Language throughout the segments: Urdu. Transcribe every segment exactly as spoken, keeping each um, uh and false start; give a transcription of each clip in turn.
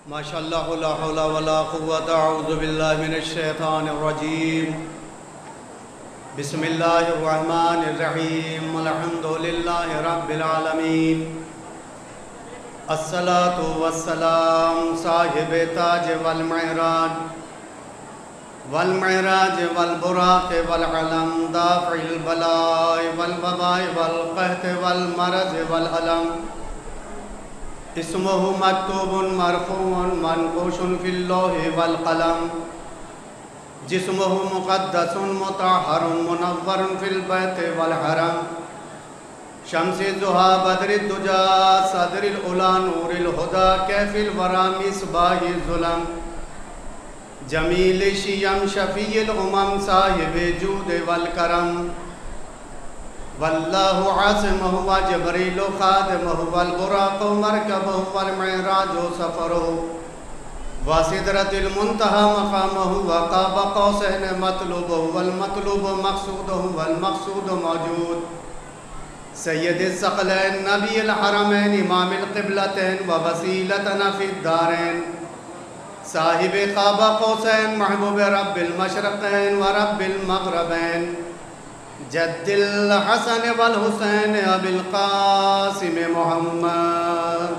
ماشاء اللہ لا حول ولا قوة اعوذ باللہ من الشیطان الرجیم بسم اللہ الرحمن الرحیم الحمد للہ رب العالمین الصلاة والسلام صاحب تاج والمعراج والمعراج والبراق والعلم دافع البلاء والوباء والقحط والمرض والألم اسمه مکتوب مرفوع منقوش فی اللوح والقلم جسمه مقدس مطہر منور فی البیت والحرم شمس ضحیٰ بدر الدجا صدر العلا نور الہدا کیف الورا مصباح الظلم جمیل شیم شفیع الامم صاحب جود والکرم واللہ عاصمہ و جبریل خادمہ والبراق مرکبہ والمعراج سفرہ وسدرۃ المنتہی مقامہ وقاب قوسین مطلوبہ والمطلوب مقصودہ والمقصود موجود سید الثقلین نبی الحرمین امام القبلتین ووسیلتنا فی الدارین صاحب قاب قوسین محبوب رب المشرقین ورب المغربین جد الحسن والحسین ابی القاسم محمد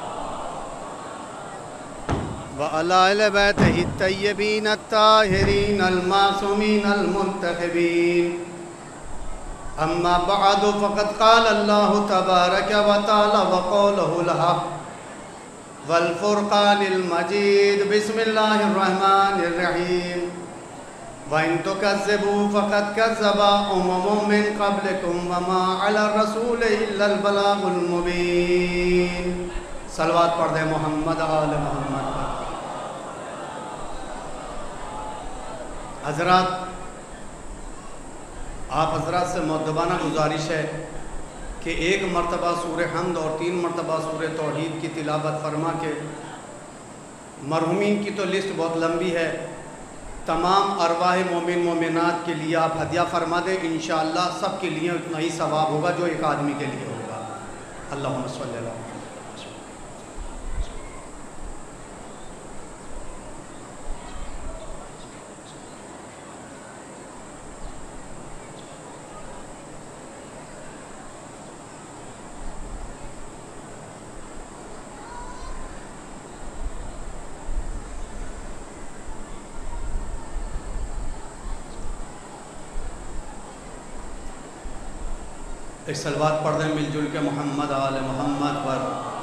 وعلی اہل بیتہ الطیبین الطاہرین المعصومین المنتخبین اما بعد فقد قال اللہ تبارک و تعالی وقولہ الحق والفرقان المجید بسم اللہ الرحمن الرحیم وَإِن تُكَذِّبُوا فَقَدْ كَذَّبَ أُمَمٌ مِّن قَبْلِكُمْ وَمَا عَلَى الرَّسُولِ إِلَّا الْبَلَاغُ الْمُبِينُ صلوات پڑھ دیں محمد آل محمد پر۔ حضرات، آپ حضرات سے مؤدبانہ گزارش ہے کہ ایک مرتبہ سورہ حمد اور تین مرتبہ سورہ توحید کی تلاوت فرما کے مرحومین کی تو لسٹ بہت لمبی ہے، تمام ارواح مومن مومنات کے لیے آپ ہدیہ فرما دیں، انشاءاللہ سب کے لیے اتنا ہی ثواب ہوگا جو ایک آدمی کے لیے ہوگا۔ اللہم صلی اللہ علیہ وسلم۔ ایک صلوات پڑھ دیں مل جل کے محمد آل محمد پر۔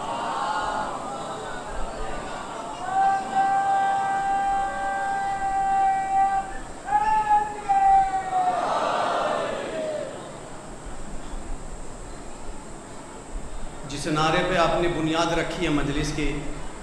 جس نعرے پہ آپ نے بنیاد رکھی ہے مجلس کی،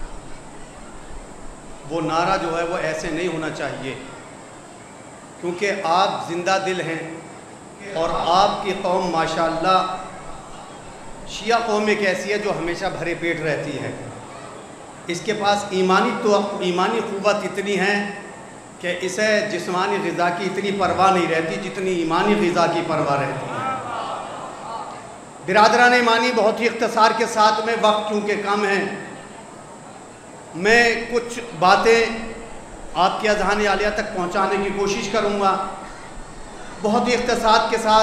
وہ نعرہ جو ہے وہ ایسے نہیں ہونا چاہیے، کیونکہ آپ زندہ دل ہیں اور آپ کی قوم ماشاءاللہ شیعہ قوم ایک ایسی ہے جو ہمیشہ بھرے پیٹ رہتی ہے، اس کے پاس ایمانی تو ایمانی قوت اتنی ہے کہ اسے جسمانی غذا کی اتنی پرواہ نہیں رہتی جتنی ایمانی غذا کی پرواہ رہتی ہے۔ برادران ایمانی، بہت ہی اختصار کے ساتھ میں، وقت چونکہ کم ہے، میں کچھ باتیں آپ کے اذہان عالیہ تک پہنچانے کی کوشش کروں گا بہت ہی اختصار کے ساتھ،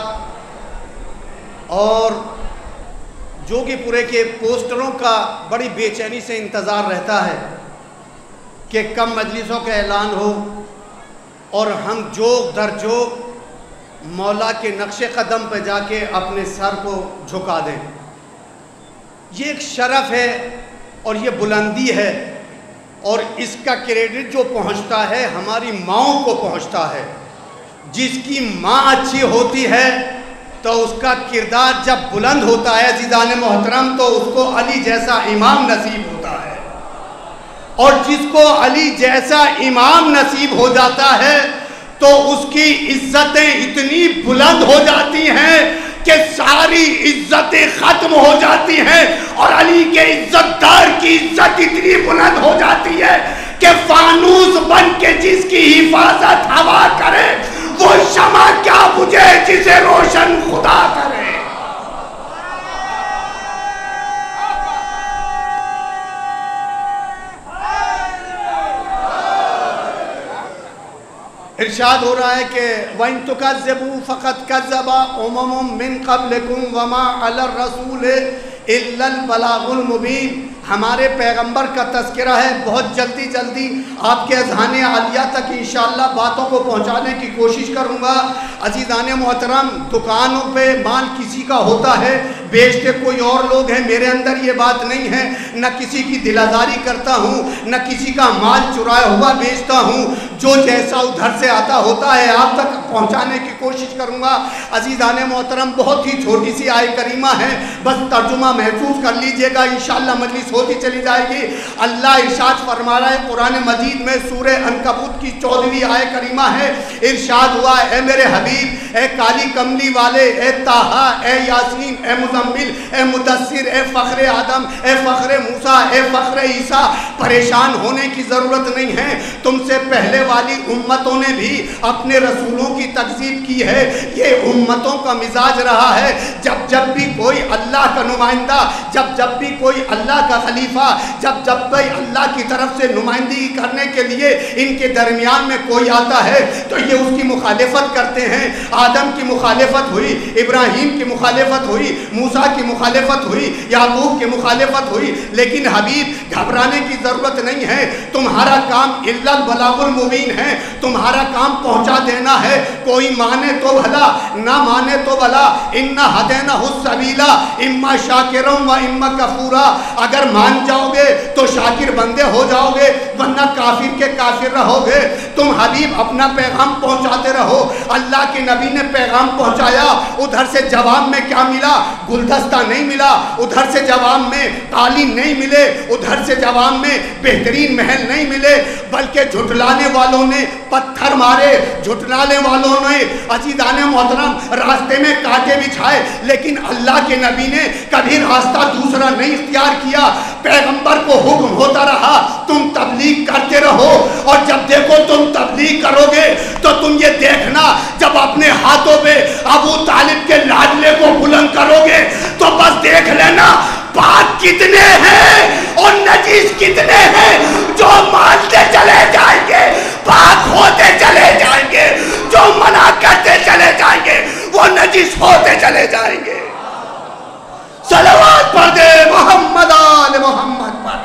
اور جو کہ پورے کے پوسٹروں کا بڑی بے چینی سے انتظار رہتا ہے کہ کم مجلسوں کا اعلان ہو اور ہم جوگ در جوگ مولا کے نقش قدم پہ جا کے اپنے سر کو جھکا دیں۔ یہ ایک شرف ہے اور یہ بلندی ہے، اور اس کا کریڈٹ جو پہنچتا ہے ہماری ماؤں کو پہنچتا ہے۔ جس کی ماں اچھی ہوتی ہے تو اس کا کردار جب بلند ہوتا ہے عزیزان محترم، تو اس کو علی جیسا امام نصیب ہوتا ہے، اور جس کو علی جیسا امام نصیب ہو جاتا ہے تو اس کی عزتیں اتنی بلند ہو جاتی ہیں کہ ساری عزتیں ختم ہو جاتی ہیں، اور علی کے عزت دار کی عزت اتنی بلند ہو جاتی ہے کہ فانوس بن کے جس کی حفاظت ہوا کرے وہ شمع کیا بجھے جسے روشن خدا کرے۔ ارشاد ہو رہا ہے کہ وَإِن تُكَذِّبُوا فَقَدْ كَذَّبَ أُمَمٌ مِّن قَبْلِكُمْ وَمَا عَلَى الرَّسُولِ إِلَّا الْبَلَاغُ الْمُبِينُ۔ ہمارے پیغمبر کا تذکرہ ہے، بہت جلدی جلدی آپ کے اذہان عالیہ تک انشاءاللہ باتوں کو پہنچانے کی کوشش کروں گا۔ عزیزان محترم، دکانوں پہ مال کسی کا ہوتا ہے، بیچتے کوئی اور لوگ ہیں، میرے اندر یہ بات نہیں ہے، نہ کسی کی دل آزاری کرتا ہوں، نہ کسی کا مال چرایا ہوا بیچتا ہوں، جو جیسا ادھر سے آتا ہوتا ہے آپ تک پہنچانے کی کوشش کروں گا۔ عزیزان محترم، بہت ہی چھوٹی سی آیت کریمہ ہے، بس ترجمہ محفوظ کر لیجئے گا، انشاءاللہ مجلس ہوتی چلی جائے گی۔ اللہ ارشاد فرما رہا ہے قرآن مجید میں، سورہ عنکبوت کی چودہویں آیت کریمہ ہے، ارشاد ہوا اے میرے حبیب، اے کالی کملی والے، اے طٰہٰ، اے یاسین، اے مزمل، اے مدثر، اے فخر آدم، اے فخر موسیٰ، اے فخر عیسیٰ، پریشان ہونے کی ضرورت نہیں ہے، تم سے پہلے والی امتوں نے بھی اپنے رسولوں کی تکذیب کی ہے، یہ امتوں کا مزاج رہا ہے، جب جب بھی کوئی اللہ کا نمائندہ، جب جب بھی کوئی اللہ کا خلیفہ، جب جب بھی اللہ کی طرف سے نمائندگی کرنے کے لیے ان کے درمیان میں کوئی آتا ہے تو یہ اس کی مخالفت کرتے ہیں۔ آدم کی مخالفت ہوئی، ابراہیم کی مخالفت ہوئی، موسیٰ کی مخالفت ہوئی، یعقوب کی مخالفت ہوئی، لیکن حبیب گھبرانے کی ضرورت نہیں ہے، تمہارا کام الا البلاغ المبین ہے، تمہارا کام پہنچا دینا ہے، کوئی مانے تو بھلا، نہ مانے تو بھلا، انا ہدینہ السبیل اما شاکرا و اما کفورا، اگر مان جاؤ گے تو شاکر بندے ہو جاؤ گے، ورنہ کافر کے کافر رہو گے۔ تم حبیب اپنا پیغام پہنچاتے رہو، اللہ کے نبی نے پیغام پہنچایا، ادھر سے جواب میں کیا ملا؟ گلدستہ نہیں ملا، ادھر سے جواب میں قالین نہیں ملے، ادھر سے جواب میں بہترین محل نہیں ملے، بلکہ جھٹلانے والوں نے پتھر مارے، جھٹلانے والوں نے عزیزان محترم راستے میں کانٹے بچھائے، لیکن اللہ کے نبی نے کبھی راستہ دوسرا نہیں اختیار کیا، پیغمبر کو حکم ہوتا رہا تم تبلیغ کرتے رہو، اور جب دیکھو تم تبلیغ کرو گے تو تم یہ دیکھنا جب اپنے ہاتھوں پہ ابو طالب کے لاڈلے کو بلند کرو گے تو بس دیکھ لینا پاک کتنے ہیں اور نجیس کتنے ہیں، جو مانتے چلے جائیں گے پاک ہوتے چلے جائیں گے، جو منع کرتے چلے جائیں گے وہ نجیس ہوتے چلے جائیں گے۔ صلوات پڑھ دے محمد آل محمد پر۔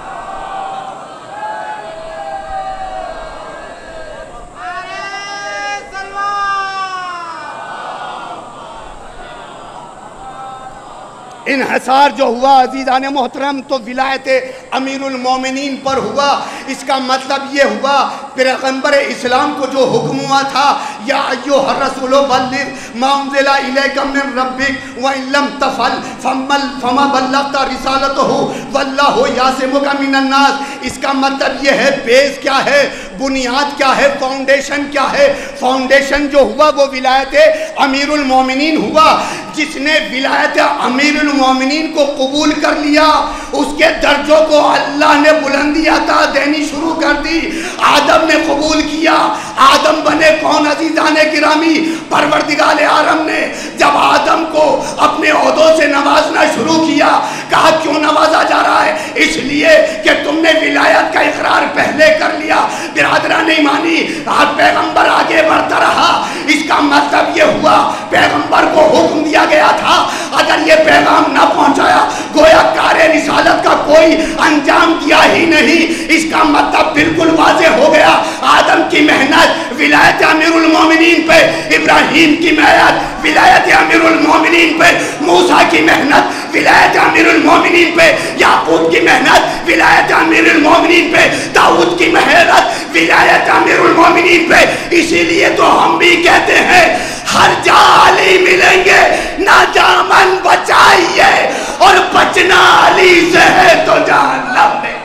انحصار جو ہوا عزیزان محترم تو ولایت امیر المومنین پر ہوا، اس کا مطلب یہ ہوا پیغمبر اسلام کو جو حکم ہوا تھا یا ایھا الرسول بلغ ما انزل الیک من ربک وان لم تفعل فما بلغت رسالتہ واللہ یعصمک من الناس، اس کا مطلب یہ ہے بیس کیا ہے، بنیاد کیا ہے، فاؤنڈیشن کیا ہے؟ فاؤنڈیشن جو ہوا وہ ولایت امیر المومنین ہوا، جس نے ولایت امیر المومنین کو قبول کر لیا اس کے درجوں کو اللہ نے بلندی عطا دینی شروع کر دی۔ آدم نے قبول کیا، آدم بنے کون عزیزان گرامی؟ پروردگار عالم نے جب آدم کو اپنے عہدوں سے نوازنا شروع کیا، کہا کیوں نوازا جا رہا ہے؟ اس لیے کہ تم نے ولایت کا اقرار پہلے کر لیا، برادران ایمانی آج پیغمبر آگے بڑھتا رہا، اس کا مطلب یہ ہوا پیغمبر کو حکم دیا گیا تھا اگر یہ پیغام نہ پہنچایا گویا کار رسالت کا کوئی انجام دیا ہی نہیں۔ اس کا مطلب بالکل واضح ہو گیا، آدم کی محنت ولایت امیر المومنین پہ، ابراہیم کی محنت ولایت امیر المومنین پہ، موسیٰ کی محنت ولایت امیر المومنین پہ، یعقوب کی محنت ولایت امیر المومنین پہ، داؤد کی محنت ولایت امیر المومنین پہ۔ اسی لیے تو ہم بھی کہتے ہیں ہر جا علی ملیں گے، نہ دامن بچائیے، اور بچنا علی سے ہے تو جہنم میں۔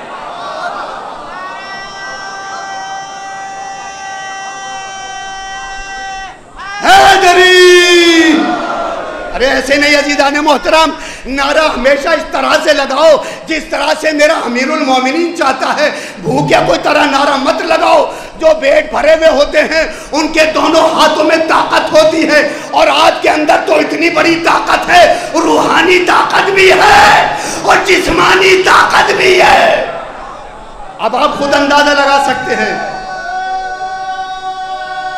حیدری! ارے ایسے نہیں عزیزان محترم، نعرہ ہمیشہ اس طرح سے لگاؤ جس طرح سے میرا امیر المومنین چاہتا ہے، بھوکے کوئی طرح نعرہ مت لگاؤ۔ جو پیٹ بھرے ہوئے ہوتے ہیں ان کے دونوں ہاتھوں میں طاقت ہوتی ہے، اور آج کے اندر تو اتنی بڑی طاقت ہے، روحانی طاقت بھی ہے اور جسمانی طاقت بھی ہے۔ اب آپ خود اندازہ لگا سکتے ہیں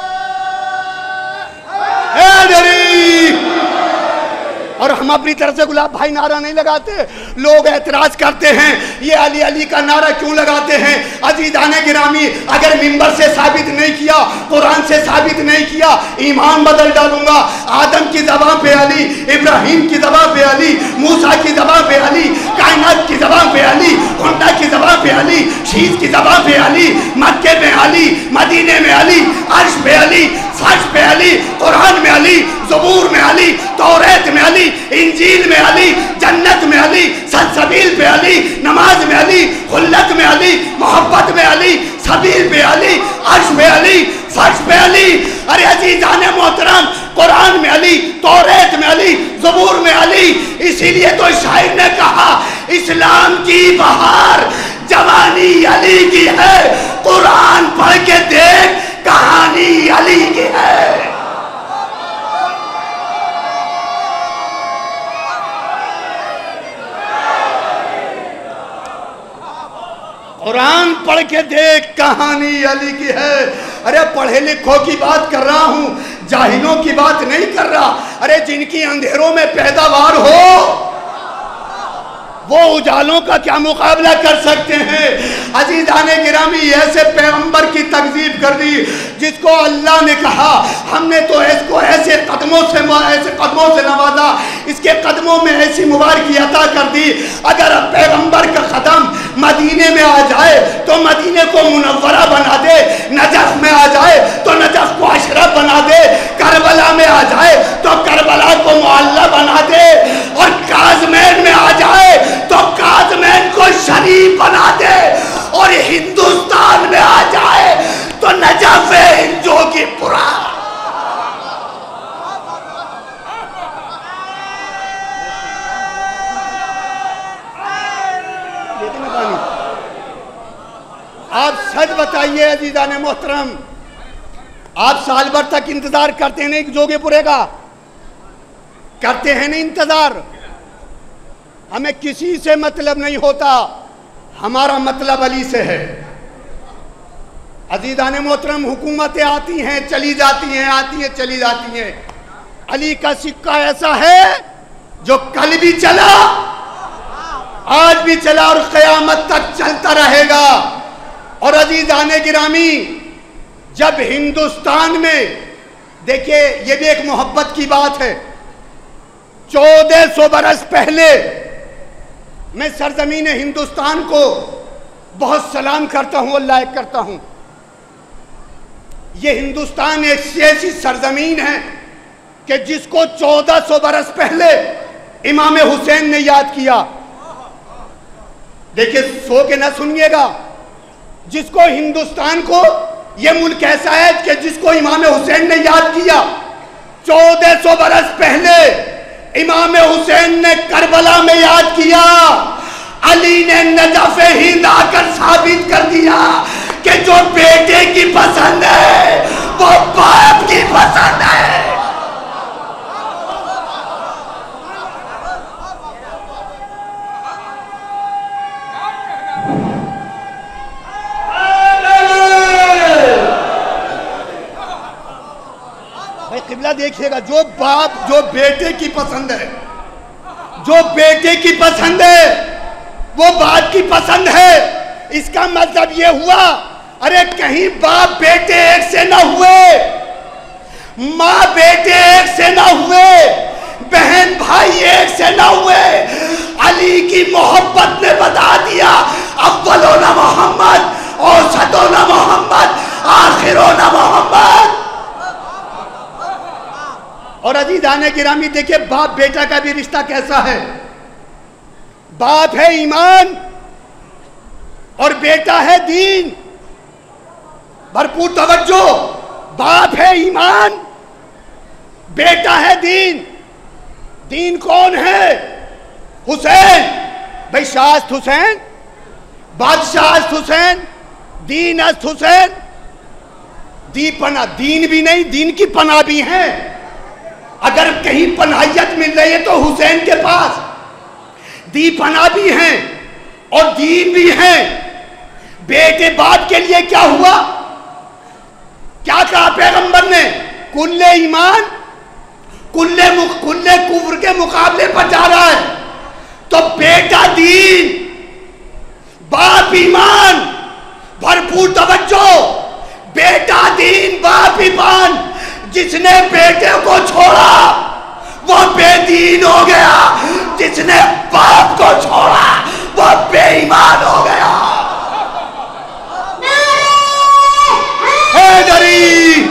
اپنی طرف سے گلاب بھائی نعرہ نہیں لگاتے. لوگ اعتراض کرتے ہیں یہ علی علی کا نعرہ کیوں لگاتے ہیں. عزیزان گرامی اگر منبر سے ثابت نہیں کیا, قرآن سے ثابت نہیں کیا, ایمان بدل ڈالوں گا. آدم کی زبان پہ علی, ابراہیم کی زبان پہ علی, موسیٰ کی زبان پہ علی, کائنات کی زبان پہ علی, ہنڈا کی زبان پہ علی, شیز کی زبان پہ علی, مکے میں علی, مدینے میں علی, عرش پہ علی, فرش پہ علی, قرآن میں علی, زبور میں علی, توریت میں علی, انجیل میں علی, جنت میں علی, سلسبیل پہ علی, نماز میں علی, خلت میں علی, محبت میں علی, سبیل پہ علی, عرش پہ علی, فرش پہ علی. ارے عزیزان محترم قرآن میں علی, توریت میں علی, زبور میں علی. اسی لیے تو شاعر نے کہا اسلام کی بہار جوانی علی کی ہے, قرآن پڑھ کے دیکھ کہانی علی کی ہے. قرآن پڑھ کے دیکھ کہانی علی کی ہے. ارے پڑھے لکھوں کی بات کر رہا ہوں, جاہلوں کی بات نہیں کر رہا. ارے جن کی اندھیروں میں پیداوار ہو وہ اجالوں کا کیا مقابلہ کر سکتے ہیں. عزیزان گرامی ایسے پیغمبر کی تکذیب کر دی جس کو اللہ نے کہا ہم نے تو اس کو ایسے قدموں سے ایسے قدموں سے نوازا, اس کے قدموں میں ایسی مبارکی عطا کر دی. اگر پیغمبر کا قدم مدینے میں آ جائے تو مدینے کو منورہ بنا دے, نجف میں آ جائے تو نجف کو اشرف بنا دے, کربلا میں آ جائے تو کربلا کو معلی بنا دے, اور کاظمین میں آ جائے تو کاظمین کو شریف بنا دے, اور ہندوستان میں آ جائے تو نجف ہندو کی پورا. آپ سچ بتائیے عزیزان محترم, آپ سال بھر تک انتظار کرتے ہیں نہیں جوگے پورے کا, کرتے ہیں نہیں انتظار. ہمیں کسی سے مطلب نہیں ہوتا, ہمارا مطلب علی سے ہے. عزیزان محترم حکومتیں آتی ہیں چلی جاتی ہیں, آتی ہیں چلی جاتی ہیں. علی کا سکہ ایسا ہے جو کل بھی چلا, آج بھی چلا اور قیامت تک چلتا رہے گا. اور عزیزان گرامی جب ہندوستان میں دیکھیے یہ بھی ایک محبت کی بات ہے, چودہ سو برس پہلے میں سرزمین ہندوستان کو بہت سلام کرتا ہوں اور لائق کرتا ہوں. یہ ہندوستان ایک ایسی سرزمین ہے کہ جس کو چودہ سو برس پہلے امام حسین نے یاد کیا. دیکھیے سو کے نہ سنیے گا, جس کو ہندوستان کو یہ ملک ایسا ہے کہ جس کو امام حسین نے یاد کیا. چودہ سو برس پہلے امام حسین نے کربلا میں یاد کیا, علی نے نجف ہند آ کر ثابت کر دیا کہ جو بیٹے کی پسند ہے وہ باپ کی پسند ہے. قبلہ دیکھئے گا, جو باپ جو بیٹے کی پسند ہے, جو بیٹے کی پسند ہے وہ باپ کی پسند ہے. اس کا مطلب یہ ہوا ارے کہیں باپ بیٹے ایک سے نہ ہوئے, ماں بیٹے ایک سے نہ ہوئے, بہن بھائی ایک سے نہ ہوئے. علی کی محبت نے بتا دیا اولون محمد, اوسطون محمد, آخرون محمد. اور عزیزان گرامی دیکھیں باپ بیٹا کا بھی رشتہ کیسا ہے. باپ ہے ایمان اور بیٹا ہے دین. بھرپور توجہ, باپ ہے ایمان, بیٹا ہے دین. دین کون ہے؟ حسین. بھئی شاست حسین, بادشاہ حسین, دین است حسین. دی پناہ دین بھی نہیں, دین کی پناہ بھی ہیں. اگر کہیں پناہیت مل رہی ہے تو حسین کے پاس. دی پناہ بھی ہیں اور دین بھی ہیں. بیٹے باپ کے لیے کیا ہوا؟ کیا کہا پیغمبر نے؟ کل ایمان کلے کلے کفر کے مقابلے پر جا رہا ہے، تو بیٹا دین، باپ ایمان، بھرپور توجہ، بیٹا دین باپ ایمان، جس نے بیٹے کو چھوڑا وہ بے دین ہو گیا، جس نے باپ کو چھوڑا وہ بے ایمان ہو گیا۔ حیدری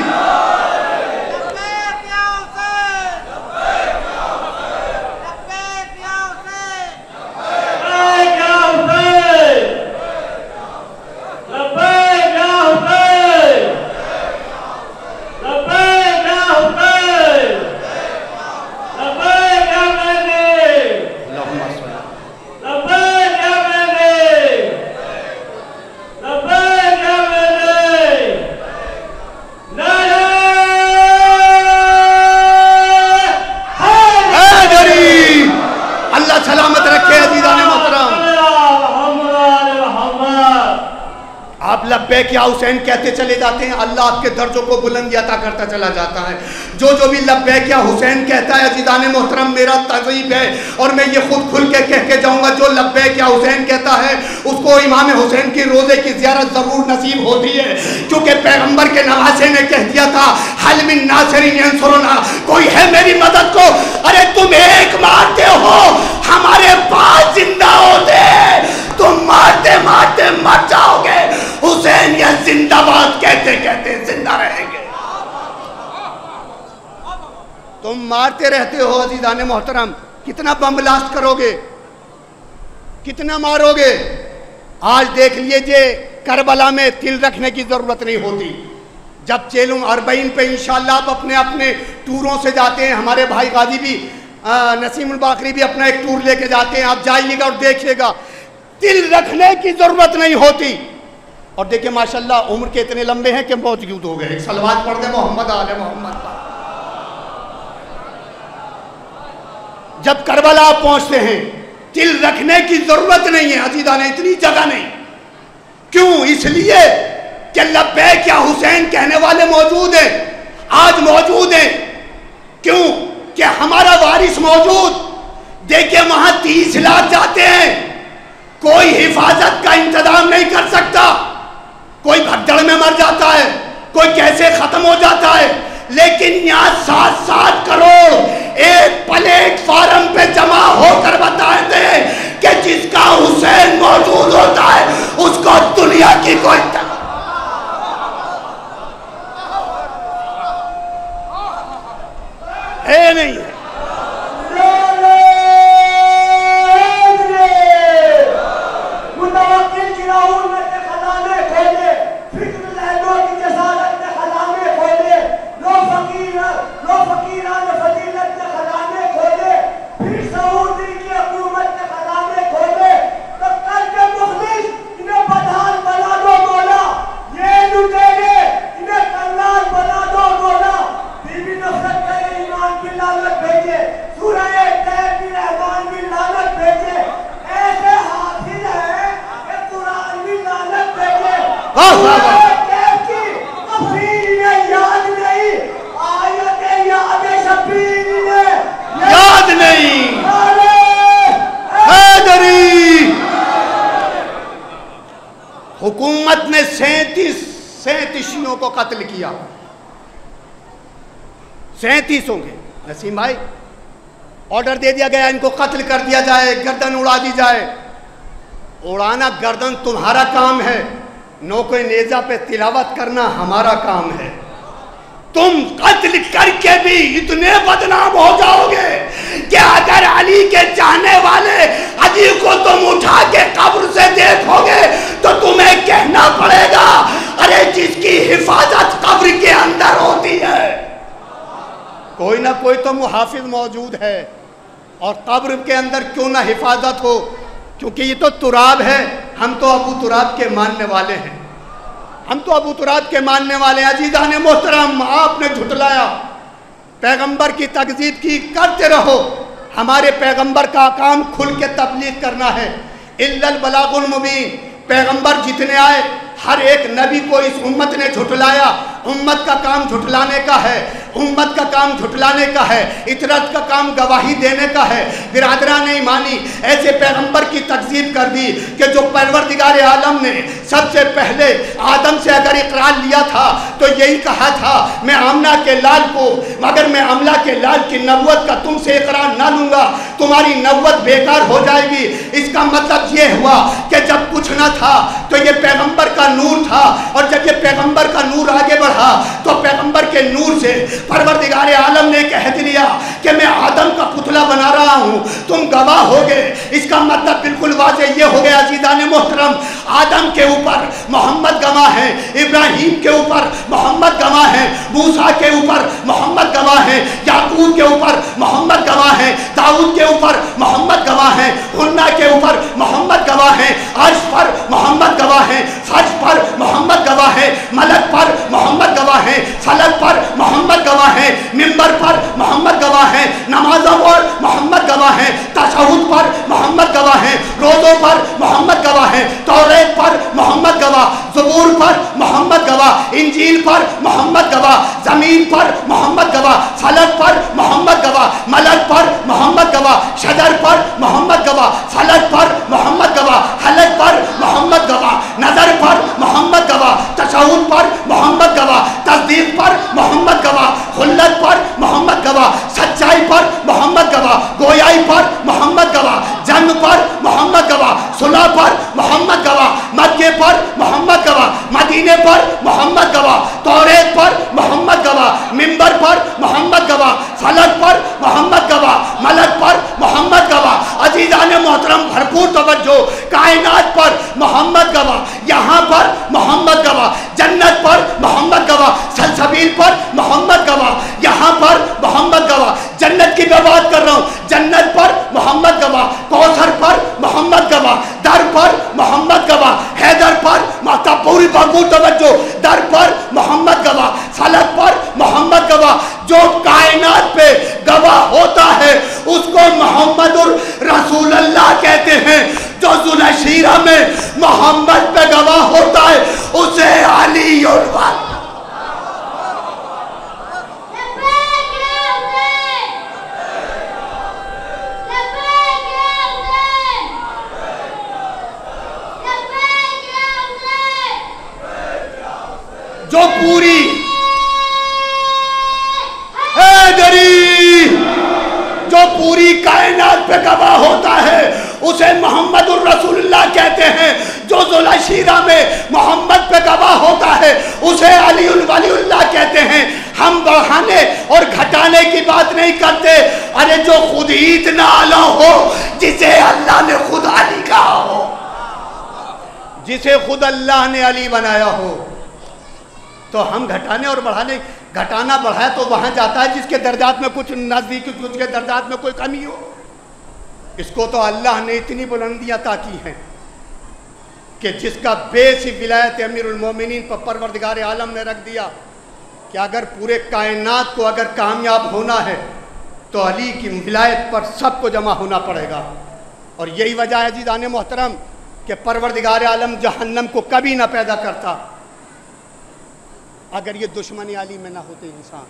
لبیک یا حسین کہتے چلے جاتے ہیں، اللہ آپ کے درجوں کو بلندی عطا کرتا چلا جاتا ہے۔ جو جو بھی لبیک یا حسین کہتا ہے عزیزان محترم میرا ترغیب ہے، اور میں یہ خود کھل کے کہہ کے جاؤں گا، جو لبیک یا حسین کہتا ہے اس کو امام حسین کی روزے کی زیارت ضرور نصیب ہوتی ہے، کیونکہ پیغمبر کے نواسے نے کہہ دیا تھا حل من ناصر ینصرنا، کوئی ہے میری مدد کو؟ ارے تم ایک مارتے ہو، ہمارے پاس زندہ ہوتے تم مارتے مارتے مر جاؤ گے، حسین یہ زندہ باد کہتے کہتے زندہ رہیں گے۔ تم مارتے رہتے ہو عزیزان محترم، کتنا بم بلاسٹ کرو گے، کتنا مارو گے؟ آج دیکھ لیجئے کربلا میں تل رکھنے کی ضرورت نہیں ہوتی، جب چیلوں اربعین پہ انشاءاللہ آپ اپنے اپنے ٹوروں سے جاتے ہیں، ہمارے بھائی غازی بھی نسیم الباقری بھی اپنا ایک ٹور لے کے جاتے ہیں، آپ جائیے گا اور دیکھیے گا تل رکھنے کی ضرورت نہیں ہوتی۔ اور دیکھیں ماشاءاللہ عمر کے اتنے لمبے ہیں کہ موجود ہو گئے، ایک صلوات پڑھ دے محمد آل محمد پر۔ جب کربلا پہنچتے ہیں تل رکھنے کی ضرورت نہیں ہے عزیزان، اتنی جگہ نہیں، کیوں؟ اس لیے کہ لبیک یا حسین کہنے والے موجود ہیں، آج موجود ہیں، کیوں؟ کہ ہمارا وارث موجود۔ دیکھیں وہاں تیس لاکھ جاتے ہیں، کوئی حفاظت کا انتظام نہیں کر سکتا، کوئی بھگدڑ میں مر جاتا ہے، کوئی کیسے ختم ہو جاتا ہے، لیکن یہاں سات سات کروڑ ایک پلیٹ فارم پہ جمع ہو کر بتائے تھے کہ جس کا حسین موجود ہوتا ہے اس کو دنیا کی کوئی ہے نہیں ہے۔ یاد نہیں حیدری حکومت نے سینتیس سینتیسوں کو قتل کیا، سینتیسوں کے۔ نسیم بھائی آرڈر دے دیا گیا ان کو قتل کر دیا جائے، گردن اڑا دی جائے۔ اڑانا گردن تمہارا کام ہے، نوکو نیزہ پہ تلاوت کرنا ہمارا کام ہے۔ تم قتل کر کے بھی اتنے بدنام ہو جاؤ گے کہ اگر علی کے چاہنے والے علی کو تم اٹھا کے قبر سے دیکھو گے تو تمہیں کہنا پڑے گا ارے جس کی حفاظت قبر کے اندر ہوتی ہے کوئی نہ کوئی تو محافظ موجود ہے، اور قبر کے اندر کیوں نہ حفاظت ہو، کیونکہ یہ تو تراب ہے۔ ہم تو ابو تراب کے ماننے والے ہیں، ہم تو ابو تراب کے ماننے والے ہیں۔ عزیزان محترم آپ نے جھٹلایا، پیغمبر کی تکذیب کی، کرتے رہو۔ ہمارے پیغمبر کا کام کھل کے تبلیغ کرنا ہے، الا البلاغ المبین۔ پیغمبر جتنے آئے ہر ایک نبی کو اس امت نے جھٹلایا، امت کا کام جھٹلانے کا ہے۔ امت کا کام جھٹلانے کا ہے، اطرت کا کام گواہی دینے کا ہے۔ برادران ایمانی، ایسے پیغمبر کی تکذیب کر دی کہ جو پروردگار عالم نے سب سے پہلے آدم سے اگر اقرار لیا تھا تو یہی کہا تھا میں آمنہ کے لال کو، مگر میں آمنہ کے لال کی نبوت کا تم سے اقرار نہ لوں گا، تمہاری نبوت بیکار ہو جائے گی۔ اس کا مطلب یہ ہوا کہ جب کچھ نہ تھا تو یہ پیغمبر کا نور تھا، اور جب یہ پیغمبر کا نور آگے بڑھا تو پیغمبر کے نور سے پروردگار عالم نے کہہ دیا کہ میں آدم کا پتلا بنا رہا ہوں، تم گواہ ہوگے۔ اس کا مطلب بالکل واضح یہ ہو گیا عزیزان محترم، آدم کے اوپر محمد گواہ ہے، ابراہیم کے اوپر محمد گواہ ہے، موسیٰ کے اوپر محمد گواہ ہے، یعقوب کے اوپر محمد گواہ ہے، داؤد کے اوپر محمد گواہ ہے، حنا کے اوپر محمد گواہ ہے، عرش پر محمد گواہ ہے، فرش پر محمد گواہ ہے، ملک پر محمد گواہ ہے، فلک پر محمد گواہ ہے، منبر پر محمد گواہ ہے، نمازوں پر محمد گواہ ہے، تشہد پر محمد گواہ ہے، روزوں پر محمد گواہ ہے، توریت پر محمد گواہ، زبور پر محمد گواہ، انجیل پر محمد گواہ، زمین پر محمد گواہ، فلک پر محمد گواہ، ملک پر محمد گواہ، شجر پر محمد گواہ، فلک پر محمد گواہ، حلق پر محمد گواہ، نظر پر محمد گواہ، تشہد پر محمد گواہ، تصدیق پر محمد گواہ، خلت پر محمد گواہ، سچائی پر محمد گواہ، گویائی پر محمد گواہ، جنگ پر محمد گواہ، صلح پر محمد گواہ، مکے پر محمد گواہ، مدینے پر محمد گواہ، توریت پر محمد گواہ، منبر پر محمد گواہ، فلک پر محمد گواہ، ملک پر محمد گواہ۔ عزیزان محترم بھرپور توجہ، کائنات پر محمد گواہ، یہاں پر محمد گواہ، جنت پر محمد گواہ، سلسبیل پر محمد گواہ، یہاں پر محمد گواہ، جنت کی میں بات کر رہا ہوں، جنت پر محمد گواہ، کوثر پر محمد گواہ، در پر محمد گواہ، حیدر پر محتب پوری بھرپور توجہ، در پر محمد گواہ، فلک پر محمد گواہ۔ جو کائنات پہ گواہ ہوتا ہے اس کو محمد رسول اللہ کہتے ہیں، جو ذوالعشیرہ میں محمد پہ گواہ ہوتا ہے اسے علی الولی۔ جو پوری حیدری جو پوری کائنات پہ گواہ ہوتا ہے اسے محمد الرسول اللہ کہتے ہیں، جو ذوالعشیرہ میں محمد پہ گواہ ہوتا ہے اسے علی الولی اللہ کہتے ہیں۔ ہم بڑھانے اور گھٹانے کی بات نہیں کرتے، ارے جو خود ہی اتنا اعلیٰ ہو جسے اللہ نے خود علی کہا ہو، جسے خود اللہ نے علی بنایا ہو، تو ہم گھٹانے اور بڑھانے، گھٹانا بڑھایا تو وہاں جاتا ہے جس کے درجات میں کچھ نزدیک، کچھ کے درجات میں کوئی کمی ہو۔ اس کو تو اللہ نے اتنی بلندیاں عطا کی ہیں کہ جس کا بیس ہی ولایت امیر المومنین پر پروردگار عالم نے رکھ دیا کہ اگر پورے کائنات کو اگر کامیاب ہونا ہے تو علی کی ولایت پر سب کو جمع ہونا پڑے گا۔ اور یہی وجہ ہے عزیزان محترم کہ پروردگار عالم جہنم کو کبھی نہ پیدا کرتا اگر یہ دشمنی علی میں نہ ہوتے انسان۔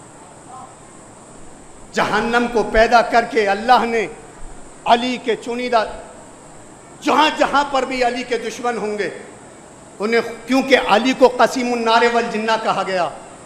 جہنم کو پیدا کر کے اللہ نے علی کے چنیدہ، جہاں جہاں پر بھی علی کے دشمن ہوں گے انہیں، کیونکہ علی کو قسیم النار والجنہ کہا گیا،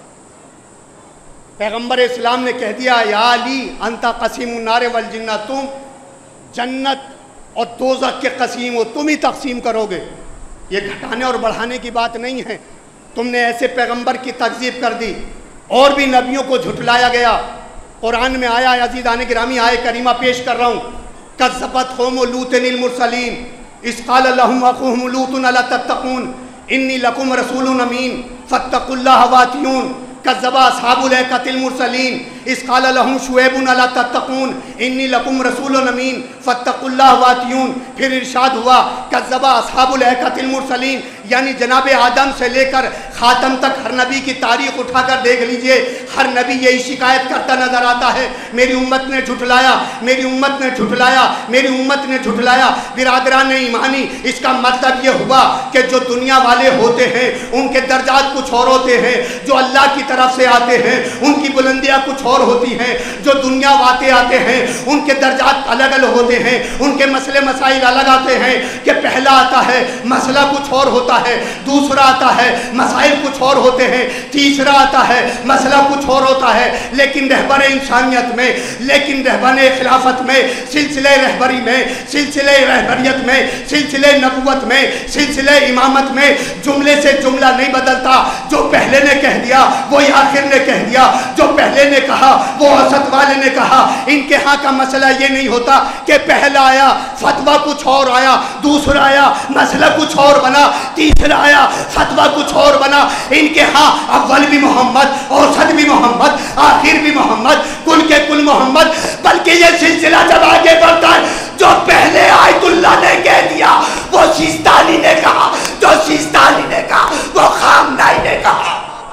پیغمبر اسلام نے کہہ دیا یا علی انتا قسیم النار والجنہ، تم جنت اور دوزخ کے قسیم ہو، تم ہی تقسیم کرو گے۔ یہ گھٹانے اور بڑھانے کی بات نہیں ہے، تم نے ایسے پیغمبر کی تکذیب کر دی، اور بھی نبیوں کو جھٹلایا گیا۔ قرآن میں آیا ہے عزیزان گرامی، آئے کریمہ پیش کر رہا ہوں، کذبت قوم لوط المرسلین اذ قال لهم اخوهم لوط الا تتقون انی لکم رسول امین فاتقوا اللہ واتقون۔ کذب اصحاب الایکۃ المرسلین اذ قال لهم شعیب الا تتقون انی لکم رسول امین فاتقوا اللہ واتقون۔ پھر ارشاد ہوا کذب اصحاب الایکۃ المرسلین، یعنی جناب آدم سے لے کر خاتم تک ہر نبی کی تاریخ اٹھا کر دیکھ لیجئے، ہر نبی یہی شکایت کرتا نظر آتا ہے، میری امت نے جھٹلایا، میری امت نے جھٹلایا، میری امت نے جھٹلایا۔ برادران ایمانی، اس کا مطلب یہ ہوا کہ جو دنیا والے ہوتے ہیں ان کے درجات کچھ اور ہوتے ہیں، جو اللہ کی طرف سے آتے ہیں ان کی بلندیاں کچھ اور ہوتی ہیں، جو دنیا واتے آتے ہیں ان کے درجات الگ الگ ہوتے ہیں، ان کے مسئلے مسائل الگ آتے ہیں، کہ پہلا آتا ہے مسئلہ کچھ اور ہوتا ہے، دوسرا آتا ہے مسائل کچھ اور ہوتے ہیں، تیسرا آتا ہے مسئلہ کچھ اور ہوتا ہے۔ لیکن رہبر انسانیت میں، لیکن رہبر خلافت میں، سلسلہ رہبری میں، سلسلہ رہبریت میں، سلسلہ نبوت میں، سلسلہ امامت میں جملے سے جملہ نہیں بدلتا۔ جو پہلے نے کہہ دیا وہی آخر نے کہہ دیا، جو پہلے نے کہا وہ وسط والے نے کہا۔ ان کے ہاں کا مسئلہ یہ نہیں ہوتا کہ پہلا آیا فتویٰ کچھ اور آیا، دوسرا آیا مسئلہ کچھ اور بنا، تیسرا آیا فتویٰ کچھ اور بنا۔ ان کے ہاں اول بھی محمد، اوسط بھی محمد، آخر بھی محمد، کل کے کل محمد۔ بلکہ یہ سلسلہ جب آگے بڑھتا ہے، جو پہلے آیت اللہ نے کہہ دیا وہ سیستانی نے کہا، جو سیستانی نے کہا وہ خامنائی نے کہا۔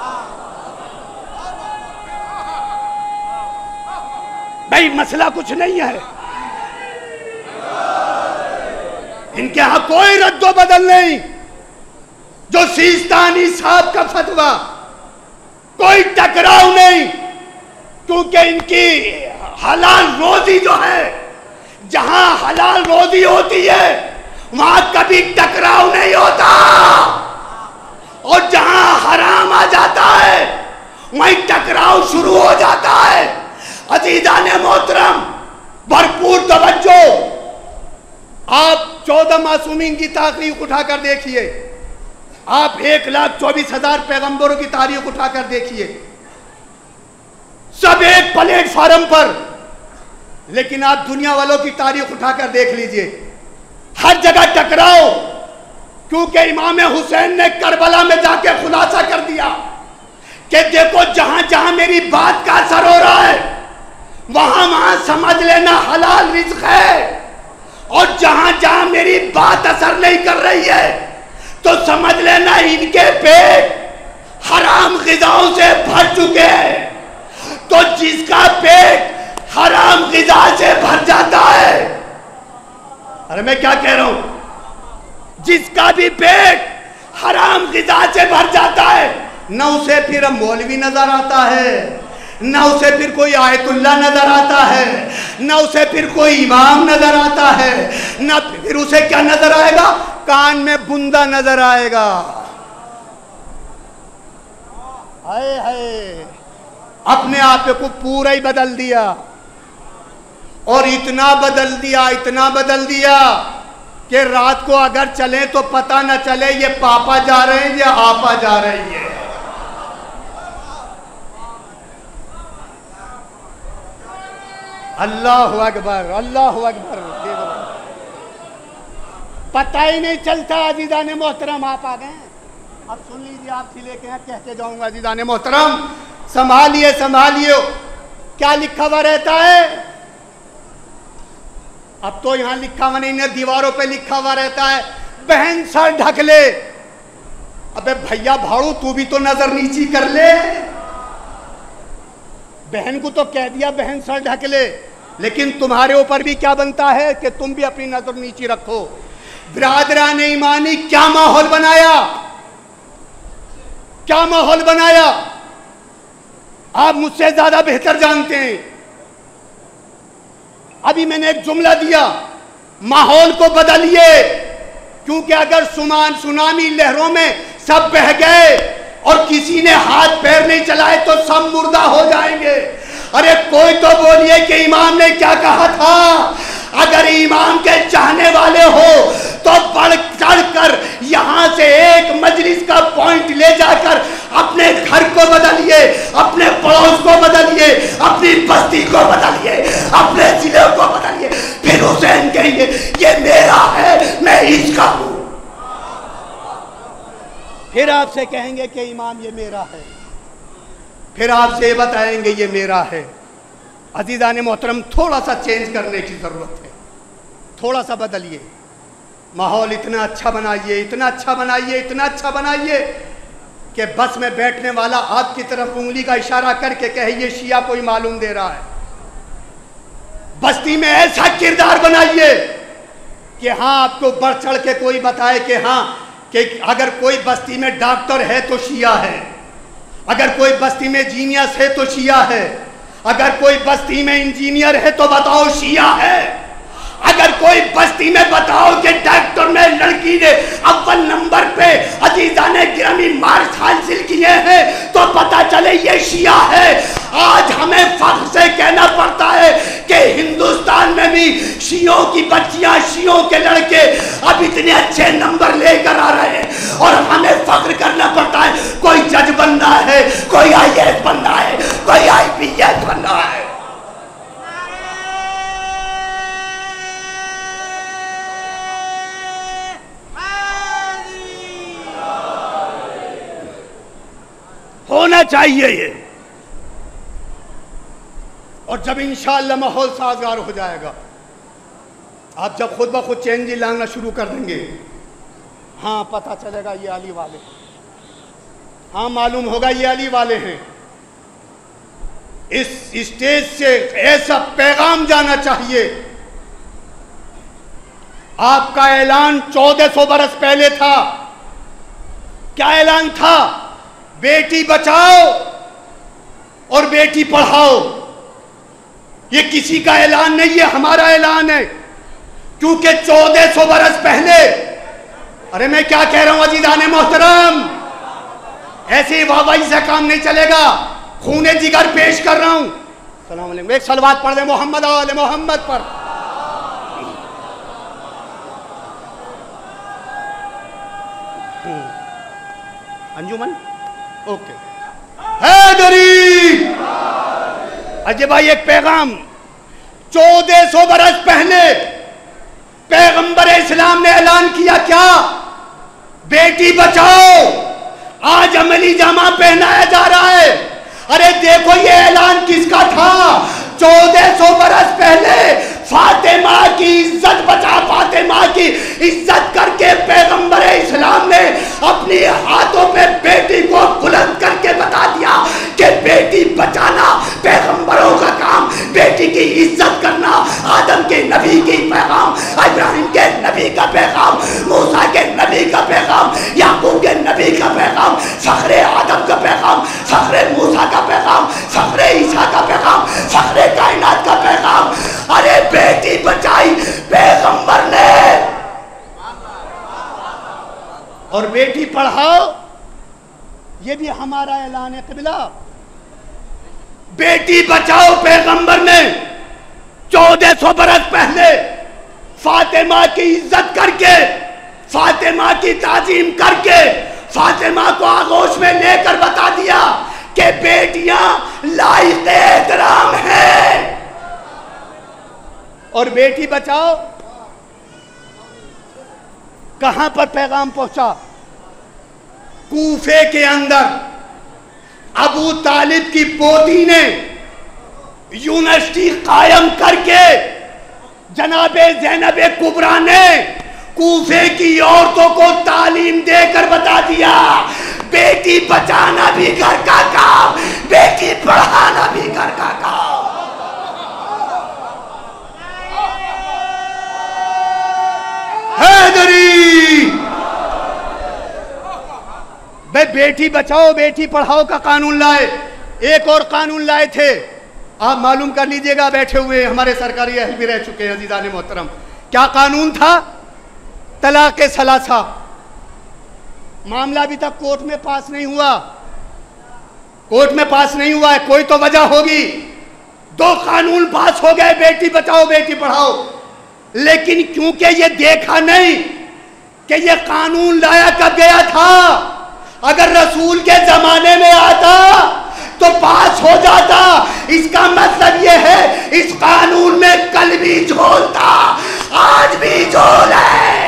بھئی مسئلہ کچھ نہیں ہے، ان کے ہاں کوئی رد و بدل نہیں۔ جو سیستانی صاحب کا فتویٰ، کوئی ٹکراؤ نہیں، کیونکہ ان کی حلال روزی جو ہے، جہاں حلال روزی ہوتی ہے وہاں کبھی ٹکراؤ نہیں ہوتا، اور جہاں حرام آ جاتا ہے وہیں ٹکراؤ شروع ہو جاتا ہے۔ عزیزان محترم، بھرپور توجہ، آپ چودہ معصومین کی تاریخ اٹھا کر دیکھیے، آپ ایک لاکھ چوبیس ہزار پیغمبروں کی تاریخ اٹھا کر دیکھیے، سب ایک پلیٹ فارم پر۔ لیکن آپ دنیا والوں کی تاریخ اٹھا کر دیکھ لیجئے، ہر جگہ ٹکراؤ، کیونکہ امام حسین نے کربلا میں جا کے خلاصہ کر دیا کہ دیکھو جہاں جہاں میری بات کا اثر ہو رہا ہے وہاں وہاں سمجھ لینا حلال رزق ہے، اور جہاں جہاں میری بات اثر نہیں کر رہی ہے تو سمجھ لینا ان کے پیٹ حرام غذاؤں سے بھر چکے ہیں۔ تو جس کا پیٹ حرام غذا سے بھر جاتا ہے، ارے میں کیا کہہ رہا ہوں، جس کا بھی پیٹ حرام غذا سے بھر جاتا ہے، نہ اسے پھر مولوی نظر آتا ہے، نہ اسے پھر کوئی آیت اللہ نظر آتا ہے، نہ اسے پھر کوئی امام نظر آتا ہے، نہ پھر اسے کیا نظر آئے گا، کان میں بندہ نظر آئے گا۔ ہائے ہائے، اپنے آپ کو پورا ہی بدل دیا، اور اتنا بدل دیا، اتنا بدل دیا کہ رات کو اگر چلیں تو پتہ نہ چلے یہ پاپا جا رہے ہیں یا آپا جا رہی ہے۔ اللہ اکبر، اللہ اکبر، پتہ ہی نہیں چلتا۔ عزیزان محترم، آپ آ گئے ہیں، اب سن لیجیے، آپ سے لے کے کہہ کے جاؤں گا۔ عزیزان محترم، سنبھالیے سنبھالیے، کیا لکھا ہوا رہتا ہے؟ اب تو یہاں لکھا ہوا نہیں ہے، دیواروں پہ لکھا ہوا رہتا ہے، بہن سر ڈھک لے۔ ابے بھیا بھاڑو، تو بھی تو نظر نیچی کر لے۔ بہن کو تو کہہ دیا بہن سر ڈھک لے، لیکن تمہارے اوپر بھی کیا بنتا ہے کہ تم بھی اپنی نظر نیچی رکھو۔ برادران ایمانی، کیا ماحول بنایا، کیا ماحول بنایا، آپ مجھ سے زیادہ بہتر جانتے ہیں۔ ابھی میں نے ایک جملہ دیا، ماحول کو بدلیے، کیونکہ اگر سونامی لہروں میں سب بہہ گئے اور کسی نے ہاتھ پیر نہیں چلائے تو سب مردہ ہو جائیں گے۔ ارے کوئی تو بولیے کہ امام نے کیا کہا تھا۔ اگر امام کے چاہنے والے ہو تو بڑھ چڑھ کر یہاں سے ایک مجلس کا پوائنٹ لے جا کر اپنے گھر کو بدلیے، اپنے پڑوس کو بدلیے، اپنی بستی کو بدلیے، اپنے ضلع کو بدلیے، پھر حسین کہیں گے یہ میرا ہے، میں اس کا ہوں۔ پھر آپ سے کہیں گے کہ امام یہ میرا ہے، پھر آپ سے بتائیں گے یہ میرا ہے۔ عزیزان محترم، تھوڑا سا چینج کرنے کی ضرورت ہے، تھوڑا سا بدلیے، ماحول اتنا اچھا بنائیے، اتنا اچھا بنائیے، اتنا اچھا بنائیے کہ بس میں بیٹھنے والا آپ کی طرف انگلی کا اشارہ کر کے کہے یہ شیعہ کوئی معلوم دے رہا ہے. بستی میں ایسا کردار بنائیے کہ ہاں آپ کو بڑھ چڑھ کے کوئی بتائے کہ ہاں کہ اگر کوئی بستی میں ڈاکٹر ہے تو شیعہ ہے, اگر کوئی بستی میں جینیس ہے تو شیعہ ہے, اگر کوئی بستی میں انجینئر ہے تو بتاؤ شیعہ ہے, اگر کوئی بستی میں بتاؤ کہ ڈاکٹر میں لڑکی نے اول نمبر پہ عزیزان گرامی مارکس حاصل کیے ہیں تو پتا چلے یہ شیعہ ہے. آج ہمیں فخر سے کہنا پڑتا ہے کہ ہندوستان میں بھی شیعوں کی بچیاں, شیعوں کے لڑکے اب اتنے اچھے نمبر لے کر آ رہے ہیں, اور ہمیں فخر کرنا پڑتا ہے. کوئی جج بننا ہے, کوئی آئی اے ایس بننا ہے, کوئی آئی پی ایس بننا ہے. ہونا چاہیے یہ. اور جب انشاءاللہ ماحول سازگار ہو جائے گا, آپ جب خود بخود چینج لانا شروع کر دیں گے, ہاں پتہ چلے گا یہ علی والے, ہاں معلوم ہوگا یہ علی والے ہیں. اس اسٹیج سے ایسا پیغام جانا چاہیے. آپ کا اعلان چودہ سو برس پہلے تھا. کیا اعلان تھا؟ بیٹی بچاؤ اور بیٹی پڑھاؤ. یہ کسی کا اعلان نہیں, یہ ہمارا اعلان ہے, کیونکہ چودہ سو برس پہلے. ارے میں کیا کہہ رہا ہوں عزیزان محترم, ایسے ہی واہ واہی سے کام نہیں چلے گا. خون جگر پیش کر رہا ہوں. السلام علیکم. ایک صلوات پڑھ دیں محمد آل محمد پر. انجمن اوکے. حیدری اجے بھائی ایک پیغام. چودہ سو برس پہلے پیغمبر اسلام نے اعلان کیا کیا؟ بیٹی بچاؤ. آج عملی جامہ پہنایا جا رہا ہے. ارے دیکھو یہ اعلان کس کا تھا؟ چودہ سو برس پہلے فاطمہ کی عزت بچا, فاطمہ کی عزت کر کے پیغمبر اسلام نے اپنی ہاتھوں پہ بیٹی کو بلند کر کے بتا دیا کہ بیٹی بچانا پیغمبروں کا کام, بیٹی کی عزت کرنا آدم کے نبی کی پیغام, ابراہیم کے نبی کا پیغام, موسیٰ کے نبی کا پیغام, یعقوب کے نبی کا پیغام, فخر آدم کا پیغام, فخر موسیٰ کا پیغام, فخر عیسیٰ کا پیغام, فخر کائنات کا پیغام. ارے بیٹی بچائی پیغمبر نے, اور بیٹی پڑھاؤ یہ بھی ہمارا اعلان ہے قبلہ. بیٹی بچاؤ پیغمبر نے چودہ سو برس پہلے فاطمہ کی عزت کر کے, فاطمہ کی تعظیم کر کے, فاطمہ کو آغوش میں لے کر بتا دیا کہ بیٹیاں لائق احترام ہیں. اور بیٹی بچاؤ کہاں پر پیغام پہنچا؟ کوفے کے اندر ابو طالب کی پوتی نے یونیورسٹی قائم کر کے جناب زینب کبریٰ نے کوفے کی عورتوں کو تعلیم دے کر بتا دیا بیٹی بچانا بھی گھر کا کام, بیٹی پڑھانا بھی گھر کا کام. حیدری بھائی بیٹی بچاؤ بیٹی پڑھاؤ کا قانون لائے. ایک اور قانون لائے تھے, آپ معلوم کر لیجئے گا, بیٹھے ہوئے ہمارے سرکاری اہل بھی رہ چکے ہیں عزیزان محترم. کیا قانون تھا؟ طلاق ثلاثہ. معاملہ ابھی تک کورٹ میں پاس نہیں ہوا, کورٹ میں پاس نہیں ہوا ہے, کوئی تو وجہ ہوگی. دو قانون پاس ہو گئے, بیٹی بچاؤ بیٹی پڑھاؤ, لیکن کیونکہ یہ دیکھا نہیں کہ یہ قانون لایا کب گیا تھا. اگر رسول کے زمانے میں آتا تو پاس ہو جاتا. اس کا مطلب یہ ہے اس قانون میں کل بھی جھول تھا, آج بھی جھول ہے.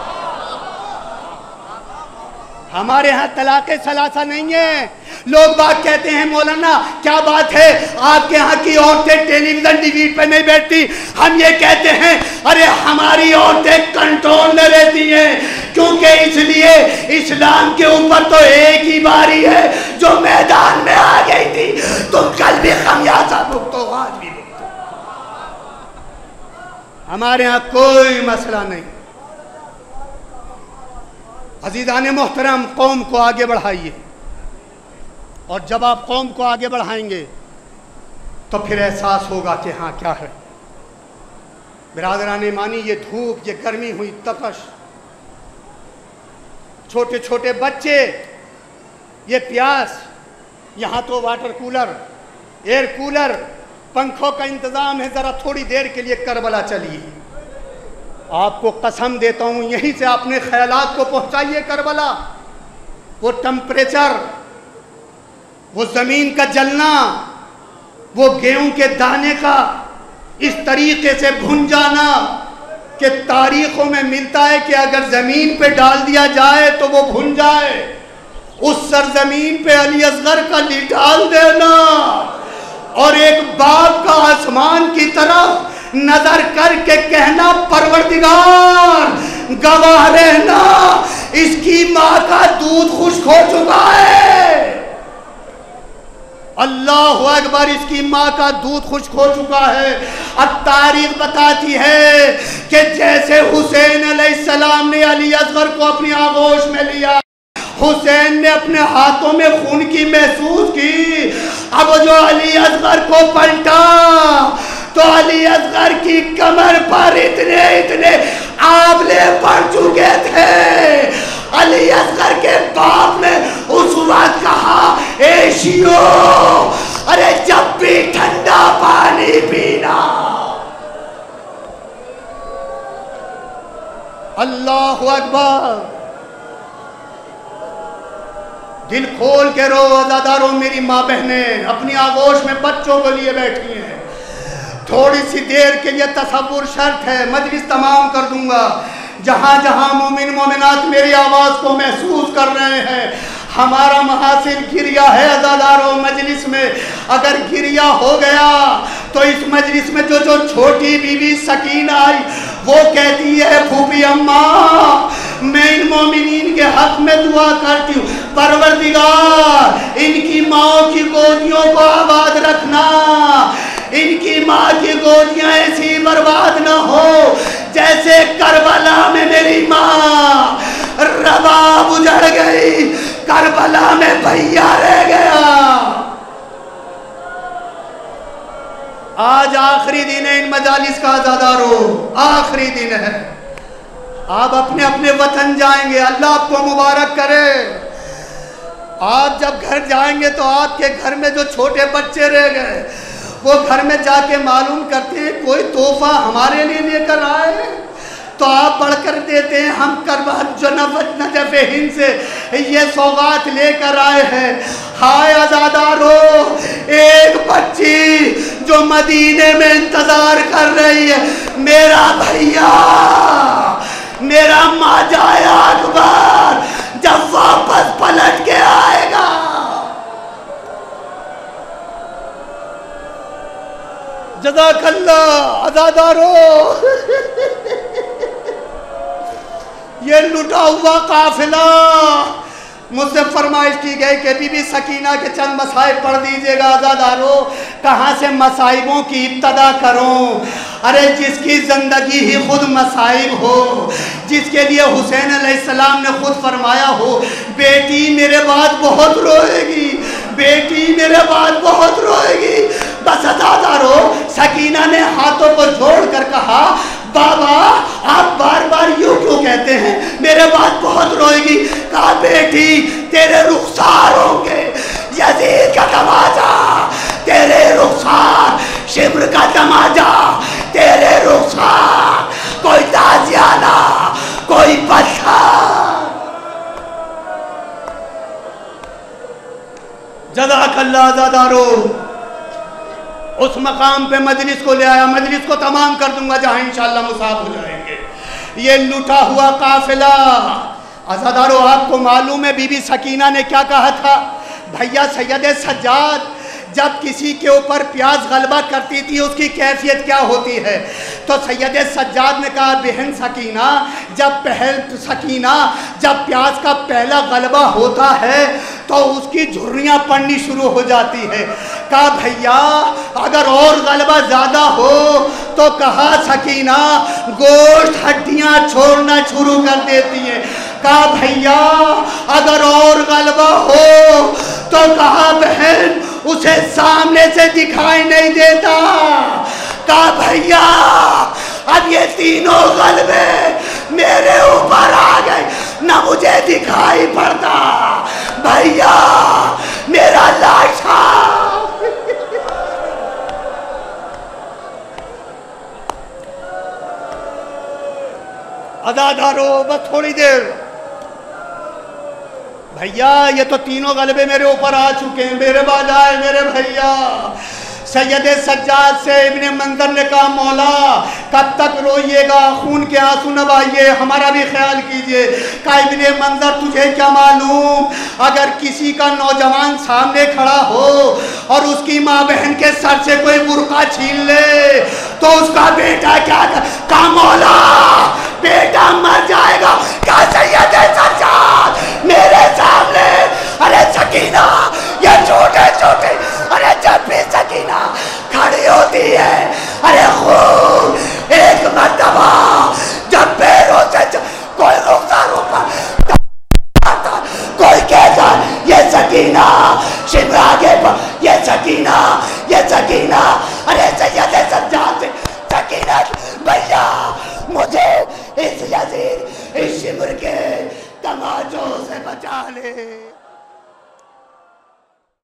ہمارے ہاں طلاق ثلاثہ نہیں ہے. لوگ بات کہتے ہیں مولانا کیا بات ہے آپ کے ہاں کی عورتیں ٹیلی ویژن ڈیویڈ پہ نہیں بیٹھتی. ہم یہ کہتے ہیں ارے ہماری عورتیں کنٹرول میں رہتی ہیں, کیونکہ اس لیے اسلام کے اوپر تو ایک ہی باری ہے جو میدان میں آ گئی تھی، تم کل بھی خمیازہ بھگتو، آج بھی بھگتو۔ ہمارے ہاں کوئی مسئلہ نہیں۔ عزیزان محترم، قوم کو آگے بڑھائیے، اور جب آپ قوم کو آگے بڑھائیں گے تو پھر احساس ہوگا کہ ہاں کیا ہے۔ برادران ایمانی، یہ دھوپ، یہ گرمی ہوئی، تپش، چھوٹے چھوٹے بچے، یہ پیاس، یہاں تو واٹر کولر، ایئر کولر، پنکھوں کا انتظام ہے، ذرا تھوڑی دیر کے لیے کربلا چلیے۔ آپ کو قسم دیتا ہوں، یہیں سے اپنے خیالات کو پہنچائیے کربلا۔ وہ ٹمپریچر، وہ زمین کا جلنا، وہ گیہوں کے دانے کا اس طریقے سے بھن جانا کہ تاریخوں میں ملتا ہے کہ اگر زمین پہ ڈال دیا جائے تو وہ بھن جائے۔ اس سرزمین پہ علی اصغر کا لی ڈال دینا اور ایک باپ کا آسمان کی طرف نظر کر کے کہنا، پروردگار گواہ رہنا، اس کی ماں کا دودھ خشک ہو چکا ہے۔ اللہ اکبر، اس کی ماں کا دودھ خشک ہو چکا ہے۔ اب تاریخ بتاتی ہے کہ جیسے حسین علیہ السلام نے علی اصغر کو اپنی آغوش میں لیا، حسین نے اپنے ہاتھوں میں خون کی محسوس کی، اب جو علی اصغر کو پلٹا تو علی اصغر کی کمر پر اتنے اتنے آبلے پڑ چکے تھے۔ علی اصغر کے باپ نے اس وقت کہا، اے شیعو، ارے جب بھی ٹھنڈا پانی پینا۔ اللہ اکبر، دل کھول کے رو عزاداروں، میری ماں بہنیں اپنی آغوش میں بچوں کو لیے بیٹھی ہیں۔ تھوڑی سی دیر کے لیے تصور شرط ہے، مجلس تمام کر دوں گا۔ جہاں جہاں مومن مومنات میری آواز کو محسوس کر رہے ہیں، ہمارا محاسن گریا ہے عزاداروں مجلس میں۔ اگر گریا ہو گیا تو اس مجلس میں جو جو چھوٹی بی بی سکینہ آئی، وہ کہتی ہے، پھوپھی اماں، میں ان مومنین کے حق میں دعا کرتی ہوں، پروردگار ان کی ماں کی گودیوں کو آباد رکھنا، ان کی ماں کی گودیاں ایسی برباد نہ ہو جیسے کربلا میں میری ماں رباب اجڑ گئی، کربلا میں بھیا رہ گیا۔ آج آخری دن ہے ان مجالس کا عزاداروں، آخری دن ہے۔ آپ اپنے اپنے وطن جائیں گے، اللہ آپ کو مبارک کرے۔ آپ جب گھر جائیں گے تو آپ کے گھر میں جو چھوٹے بچے رہ گئے، وہ گھر میں جا کے معلوم کرتے ہیں کوئی تحفہ ہمارے لیے لے کر آئے، تو آپ بڑھ کر دیتے ہیں، ہم کربلا جو نجف ہند سے یہ سوغات لے کر آئے ہیں۔ ہائے عزادارو، ایک بچی جو مدینے میں انتظار کر رہی ہے، میرا بھیا، میرا ماجایا اکبر جب واپس پلٹ کے آئے گا۔ جزاک اللہ عزادارو، یہ لٹا ہوا قافلہ، مجھ سے فرمائش کی گئی کہ بی بی سکینہ کے چند مصائب پڑھ دیجئے گا عزادارو۔ کہاں سے مصائبوں کی ابتدا کروں؟ ارے جس کی زندگی ہی خود مصائب ہو، جس کے لیے حسین علیہ السلام نے خود فرمایا ہو، بیٹی میرے بعد بہت روئے گی، بیٹی میرے بعد بہت روئے گی، بس عزادارو سکینہ نے ہاتھوں کو جوڑ کر کہا، بابا آپ بار بار یوں کیوں کہتے ہیں، میرے بعد بہت روئے گی؟ کہا بیٹی تیرے رخسار ہوں گے یزید کا تماجا، تیرے رخسار شبر کا تماجا، تیرے رخسار کوئی تازیانہ، کوئی پتھر۔ جزاک اللہ عزادارو، اس مقام پہ مجلس کو لے آیا، مجلس کو تمام کر دوں گا جہاں انشاءاللہ مصاب ہو جائیں گے۔ یہ لٹا ہوا قافلہ، عزادارو آپ کو معلوم ہے بی بی سکینہ نے کیا کہا تھا؟ بھیا سید سجاد جب کسی کے اوپر پیاس غلبہ کرتی تھی اس کی کیفیت کیا ہوتی ہے؟ تو سید سجاد نے کہا بہن سکینہ جب پہل سکینہ جب پیاز کا پہلا غلبہ ہوتا ہے تو اس کی جھریاں پڑنی شروع ہو جاتی ہے. کہا بھیا اگر اور غلبہ زیادہ ہو تو کہا سکینہ گوشت ہڈیاں چھوڑنا شروع کر دیتی ہے. کہا بھیا اگر اور غلبہ ہو تو کہا بہن اسے سامنے سے دکھائی نہیں دیتا. کہا بھیا اب یہ تینوں غلبے میرے اوپر آ گئے نہ مجھے دکھائی پڑتا بھیا میرا لاشا. ادادارو بس تھوڑی دیر. بھیا یہ تو تینوں غلبے میرے اوپر آ چکے ہیں میرے بعد آئے میرے بھیا. سید سجاد سے ابن منظر نے کہا مولا کب تک روئیے گا خون کے آنسو نہ بہائیے ہمارا بھی خیال کیجئے. کہا ابن منظر تجھے کیا معلوم اگر کسی کا نوجوان سامنے کھڑا ہو اور اس کی ماں بہن کے سر سے کوئی برقع چھین لے تو اس کا بیٹا کیا کر. کہا مولا بیٹا مر جائے گا. کہا سید سجاد میرے سامنے ارے سکینہ یہ چھوٹے چھوٹے ارے جب بھی سکینہ کھڑی ہوتی ہے ارے خون ایک مرتبہ جب پیروں سے کوئی رخسار اوپر کوئی کہتا یہ سکینہ شبر آگے پر یہ سکینہ یہ سکینہ ارے سید سجاد سے سکینہ بھیا مجھے اس یزید اس شبر کے تماچوں سے بچا لے.